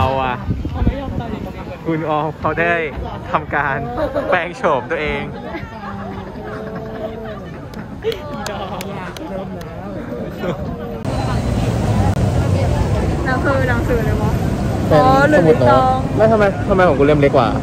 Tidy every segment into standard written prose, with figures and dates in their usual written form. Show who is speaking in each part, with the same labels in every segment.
Speaker 1: อะคุณออมเขาได้ทำการแปลงโฉมตัวเอง
Speaker 2: หนังสือเลยวะ
Speaker 1: เป็นสมุดโน้ตแล้วทำไมของกูเล่มเล็กกว่า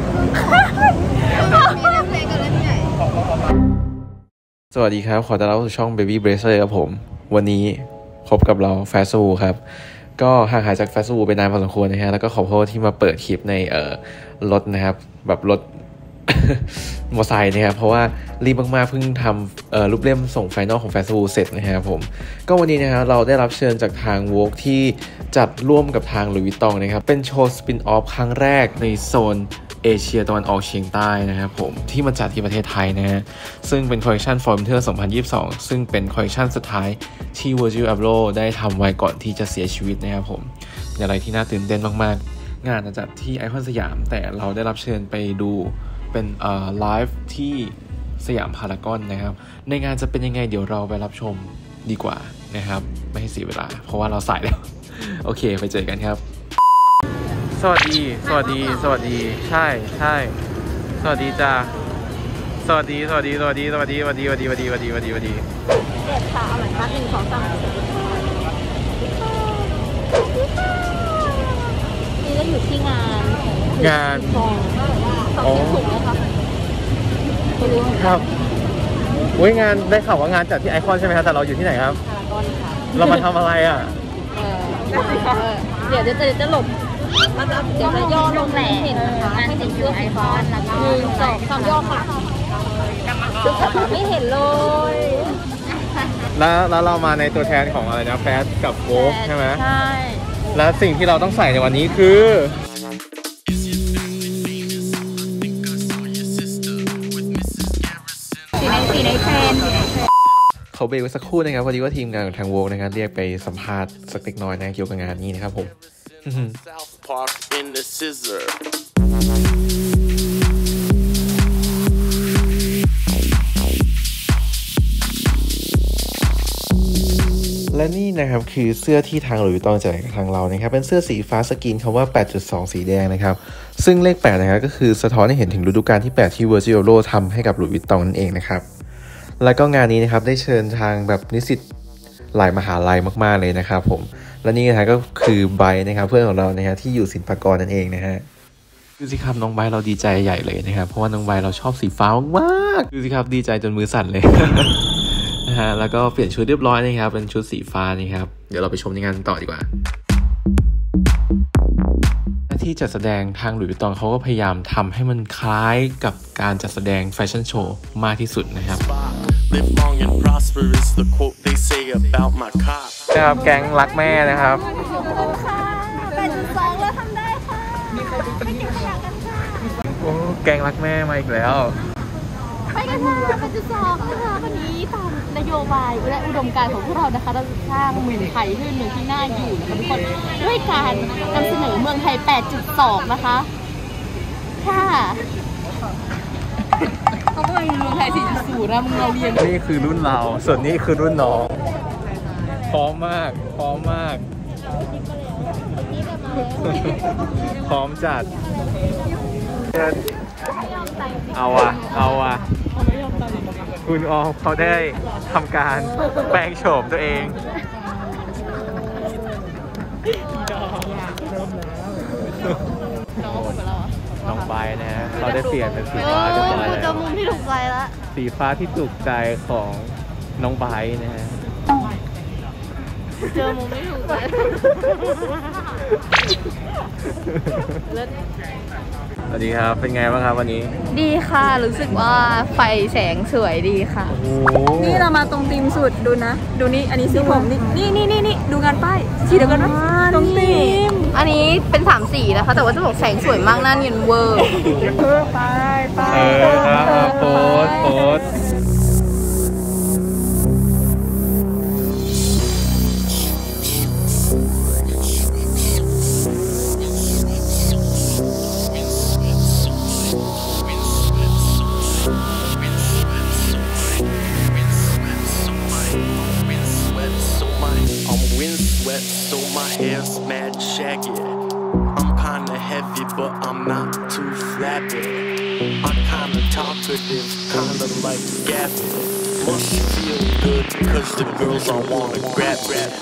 Speaker 2: มีเล่มเล็กกับเล่มใหญ่
Speaker 1: สวัสดีครับขอต้อนรับสู่ช่อง Baby Bracer ครับผมวันนี้พบกับเราแฟชั่นวูครับก็ห่างหายจากแฟชั่นวูไปนานพอสมควรนะฮะแล้วก็ขอโทษที่มาเปิดคลิปในรถนะครับแบบรถ มอเตอร์ไซค์นะครับเพราะว่ารีบมากๆเพิ่งทำรูปเล่มส่งไฟนอลของแฟชั่นวูเสร็จนะครับผมก็วันนี้นะฮะเราได้รับเชิญจากทางวอล์กที่จัดร่วมกับทางหลุยส์วิตตองนะครับเป็นโชว์สปินออฟครั้งแรกในโซนเอเชียตะวันออกเฉียงใต้นะครับผมที่มาจัดที่ประเทศไทยนะฮะซึ่งเป็นคอลเลคชัน Fall Winter 2022ซึ่งเป็นคอลเลคชันสุดท้ายที่ Virgil Abloh ได้ทำไว้ก่อนที่จะเสียชีวิตนะครับผมอะไรที่น่าตื่นเต้นมากๆงานจะจัดที่ไอคอนสยามแต่เราได้รับเชิญไปดูเป็นไลฟ์ที่สยามพารากอนนะครับในงานจะเป็นยังไงเดี๋ยวเราไปรับชมดีกว่านะครับไม่ให้เสียเวลาเพราะว่าเราสายแล้ว โอเคไปเจอกันครับสวัสดีใช่สวัสดีจ้าสวัสดีเด็
Speaker 2: ดขาเอาหน่อยครับ1 2 3นี่ก็อยู่ที่งานของถูกไหมคะ
Speaker 1: ครับงานได้ข่าวว่างานจัดที่ไอคอนใช่ไหมครับแต่เราอยู่ที่ไหนครับ
Speaker 2: พารากอนค่ะ
Speaker 1: เรามาทำอะไรอ่ะ
Speaker 2: เดี๋ยวจะหลบเดี๋ยวจะย่อลงแหล่เห็นนะคะให้เป็นชื่อไอคอนแล้วก็1 2 3ย่อค่ะไม่เห็นเลย
Speaker 1: แล้วเรามาในตัวแทนของอะไรนะแฟชกับโวล์กใช่ไหม
Speaker 2: ใช่
Speaker 1: และสิ่งที่เราต้องใส่ในวันนี้คือ
Speaker 2: สีในเทรน
Speaker 1: เขาเบรกไว้สักครู่นะครับพอดีว่าทีมงานของทางโวล์กนะครับเรียกไปสัมภาษณ์สักเล็กน้อยนะเกี่ยวกับงานนี้นะครับผมและนี่นะครับคือเสื้อที่ทางหลุยส์วิตตองแจกทางเรานะครับเป็นเสื้อสีฟ้าสกรีนคำว่า 8.2 สีแดงนะครับซึ่งเลข 8 นะครับก็คือสะท้อนให้เห็นถึงฤดูกาลที่ 8 ที่ Virgil Abloh ทำให้กับหลุยส์วิตตองนั่นเองนะครับแล้วก็งานนี้นะครับได้เชิญทางแบบนิสิตหลายมหาลัยมากๆเลยนะครับผมและนี่นะก็คือไบร์ทนะครับเพื่อนของเรานะฮะที่อยู่ศิลปากรนั่นเองนะฮะดูสิครับน้องไบร์ทเราดีใจใหญ่เลยนะครับเพราะว่าน้องไบร์ทเราชอบสีฟ้ามากดูสิครับดีใจจนมือสั่นเลย นะฮะแล้วก็เปลี่ยนชุดเรียบร้อยนะครับเป็นชุดสีฟ้านี่ครับเดี๋ยวเราไปชมในงานต่อดีกว่าที่จัดแสดงทางหลุยส์วิตตองเขาก็พยายามทำให้มันคล้ายกับการจัดแสดงแฟชั่นโชว์มากที่สุดนะครับนะครับแก๊งรักแม่นะครับ
Speaker 2: 8.2แล้วทำได้ค่ะไปเก็บขยะกันค่ะ
Speaker 1: โอ้แก๊งรักแม่มาอีกแล้ว
Speaker 2: ไปกันค่ะ8.2นะคะวันนี้ตามนโยบายและอุดมการณ์ของพวกเรานะคะเราจะสร้างเมืองไทยให้เป็นเมืองที่น่าอยู่นะคะทุกคนด้วยการนำเสนอเมืองไทย 8.2 นะคะค่ะเขาก็เป็นเมืองไทย 4.0 นะมึงเราเรียน
Speaker 1: นี่คือรุ่นเราส่วนนี้คือรุ่นน้องพร้อมมากพร้อมจัดเอาอะคุณออมเขาได้ทำการแปลงโฉมตัวเองน้องใบนะฮะเราได้เปลี่ยนเป็นสีฟ้าเรียบร้อยแล้ว
Speaker 2: เจอมุมที่ถูกใจแล้ว
Speaker 1: สีฟ้าที่ถูกใจของน้องใบนะฮะ
Speaker 2: เจอมุมที่ถูกใจ
Speaker 1: สวัสดีครับเป็นไงบ้างครับวันนี้
Speaker 2: ดีค่ะรู้สึกว่าไฟแสงสวยดีค่ะนี่เรามาตรงธีมสุดดูนะดูนี่อันนี้สีผมนี่ดูงานป้ายสีเดียวกันไหมตรงธีมอันนี้เป็น3 สีนะคะแต่ว่าจะบอกแสงสวยมากน่าเนียนเวอร์
Speaker 1: ไปโพส
Speaker 3: So my hair's mad shaggy. but I'm not too flappy. I'm kinda talkative, kinda like Gavin. Must feel good because the girls all wanna grab.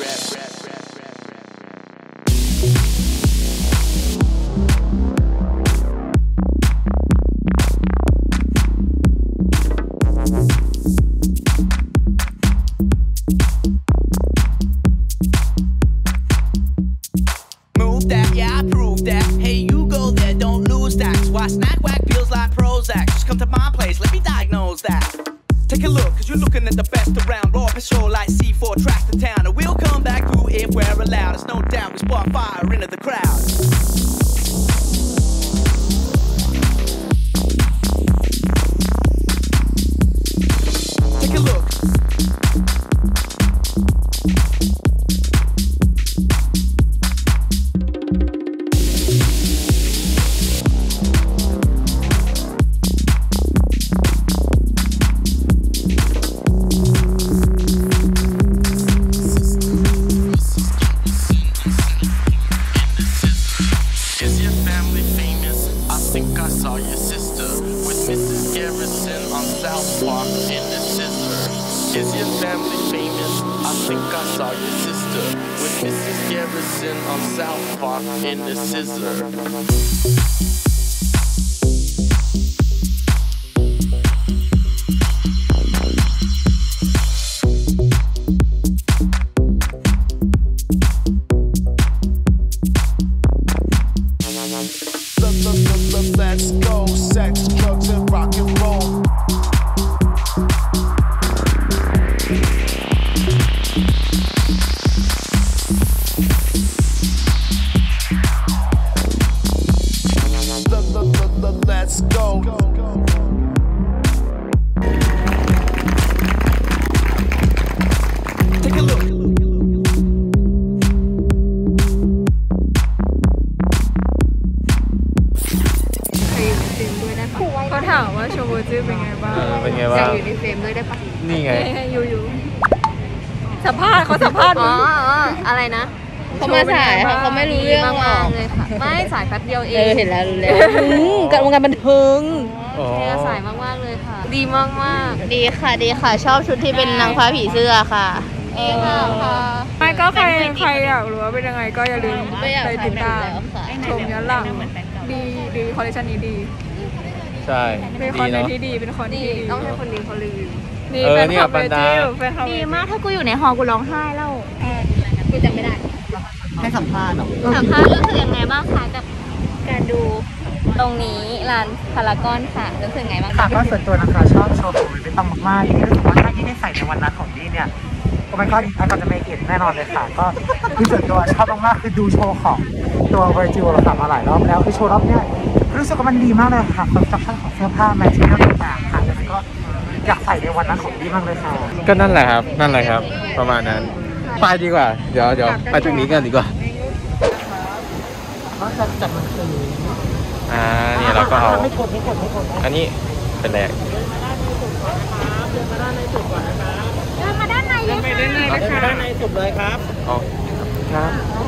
Speaker 4: Move that, yeah, I prove that. Hey, you go there, don't lose that. Why snack whack feels like Prozac. Just come to my place, let me diagnose that. Take a look, cause you're looking at the best around. Raw patrol like C4 track the town. And we'll come back through if we're allowed. There's no doubt we spark fire into the crowd. Take a look. Is your family famous? I think I saw your sister with Mrs. Garrison on South Park in the Scissor. Is your family famous? I think I saw your sister with Mrs. Garrison on South Park in the Scissor. Let's go, sex, drugs, and rock and roll. Let's go. Take a look.
Speaker 2: เขาถามว่าโชว์จื้อเป็นไงบ้าง
Speaker 1: เป็นไง
Speaker 2: อ
Speaker 1: บ้าง
Speaker 2: ยากอยู่ในเฟรมด้วยได้ปะ
Speaker 1: นี่ไง
Speaker 2: อยู่สัมภาษณ์เขาสัมภาษณ์อ๋ออะไรนะ
Speaker 5: เขามาสายค่ะเขาไม่รู้เรื่องหร
Speaker 2: มา
Speaker 5: อก
Speaker 2: กๆเลยค่ะไม่สายแป๊บเดียวเอ
Speaker 5: เห็นแล้วรู้แล้วกับวงการบันเทิง
Speaker 1: อ๋อ
Speaker 2: สายมากๆเลยค่ะ ดีมากๆ
Speaker 5: ดีค่ะดีค่ะ ชอบชุดที่เป็นนางฟ้าผีเสื้อค่ะ
Speaker 2: เองค่ะไม่ก็ใครอยากรู้ว่าเป็นยังไงก็อย่าลืม
Speaker 5: ไม่อยาก
Speaker 2: ไปติดตาม
Speaker 5: ถ่ายแบบแล้วค่ะ
Speaker 2: ชมย้อนหลังดีคอลเลคชันนี้ดี
Speaker 1: ใช่
Speaker 2: เป็นค
Speaker 1: ดี
Speaker 2: อนเทน
Speaker 1: เนาะ
Speaker 2: ต์ที่ดีเป็นคอนเทนต์ที่ดีต้องให้คนนี้เขารีวิวนี่
Speaker 1: เออ
Speaker 2: แฟน
Speaker 1: เนี่
Speaker 2: ค
Speaker 1: ย
Speaker 2: ลับ
Speaker 1: ปั
Speaker 2: เวน
Speaker 1: ดา
Speaker 2: จิลแฟนคลับ
Speaker 5: ดีมากถ้ากูอยู่ในหอกูร้องไห้แล้วกูจำไม่ได้
Speaker 6: ให้สัมภาษณ์เหรอ
Speaker 5: สัมภาษณ์รู้สึกยังไงบ้างคะกับการดูตรงนี้ร้านพารากอนค่ะรู้สึกไงบ้าง
Speaker 6: ค่ะ
Speaker 5: คะ
Speaker 6: ก็ส่วนตัวนะคะชอบโชว์ของไม่ต้องมากๆที่รู้สึกว่าถ้าที่ได้ใส่ในวันนั้นของนี่เนี่ยก็ไม่ก็ไอคอนจะไม่เก็บแน่นอนเลยค่ะก็คือส่วนตัวชอบมากๆคือดูโชว์ของตัว Virgil เราทำมาหลายรอบแล้วคือโชว์รอบเนี้ยรู้สึกว่ามันดีมากเลยค่ะคอนเซ็ปต์ของเสื้อผ้าแมทชิ่งต่างๆค่ะแล้วก็อยากใส่ในวันนั้นของนี่มากเลยค่ะ
Speaker 1: ก็นั่นแหละครับ นั่นแหละครับ ประมาณนั้น ไปดีกว่า เดี๋ยวไปตรงนี้กันดีกว่า
Speaker 6: ก็จะจัดมันคือ
Speaker 1: นี่เราก็เอา
Speaker 6: ไม่กด
Speaker 1: อันนี้เป็นแรก
Speaker 5: มาด้านในเลยค่ะ
Speaker 6: ด้านในสุดเลยครับ
Speaker 1: อ๋อครับ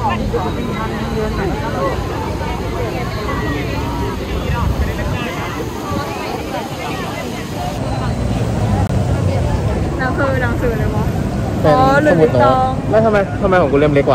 Speaker 2: หนังสือเลยวะ
Speaker 1: เป็น
Speaker 2: หรือ
Speaker 1: สมุดโน้
Speaker 2: ต
Speaker 1: ต
Speaker 2: อง
Speaker 1: แล้วทำไมของกูเล่มเล็กกว่า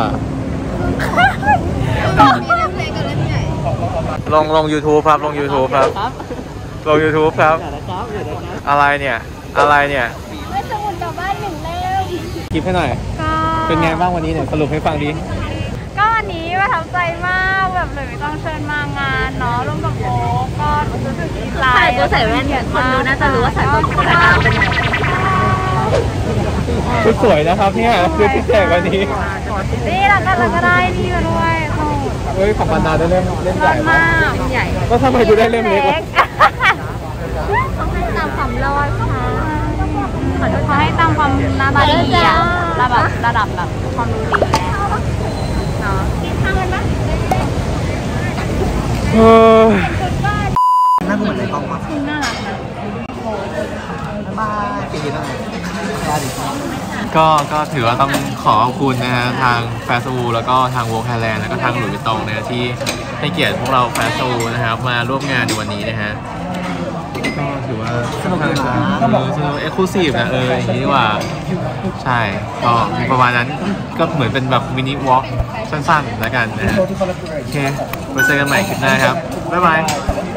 Speaker 1: ลง YouTube ครับ ลง YouTube ครับ ลง YouTube ครับ อะไรเนี่ย
Speaker 5: ไม่สมุดกลับบ้านหนึ่งเล่ม
Speaker 1: คลิปให้หน่อย เป็นไงบ้างวันนี้เนี่ยสรุปให้ฟังดิ
Speaker 2: ก็วันนี้ประทับใจมากแบบเลยไม่ต้องเชิญมางานเนาะร่วมกับโอ๊คก็รู้สึกดีใจ
Speaker 5: ใส่กูใส่แว่นเนี่ยคนดูน่าจะรู้ว่าใส่กูใส่ตาเป็นยังไง
Speaker 1: ชุดสวยนะครับเนี่ยชุดที่แจกวันนี้
Speaker 2: นี่เราก็ได้นี่มาด้วยโอ้
Speaker 1: เฮ้ยของบรรดาได้เล่มให
Speaker 2: ร
Speaker 1: ญ่
Speaker 2: อดมากใหญ่
Speaker 1: ก็ทำไมดูได้เล่มเล็กวะ
Speaker 5: ต้องให้ตามความรอดค่ะ
Speaker 2: เขาให้ตามความหน้าตาดีอะระดับแบบความรู้ดีเนาะ
Speaker 1: เออ
Speaker 6: น่าเหมือนในกล้องมาก
Speaker 2: น่ารักนะ
Speaker 6: บ๊ายบายปีหน้าสวัสดีครับ
Speaker 1: ก็ถือว่าต้องขอขอบคุณนะฮะทางแฟชั่นแล้วก็ทางวงไทยแลนด์แล้วก็ทางหลุยส์วิตตองนะที่ให้เกียรติพวกเราแฟชั่นนะครับมาร่วมงานในวันนี้นะฮะก็ถือว่าสนุกนะสนุกเอ็กซ์คลูซีฟนะอย่างนี้ดีกว่าใช่ก็ประมาณนั้นก็เหมือนเป็นแบบมินิวอล์กสั้นๆแล้วกันนะฮะโอเคไว้เจอกันใหม่คลิปหน้าครับบ๊ายบาย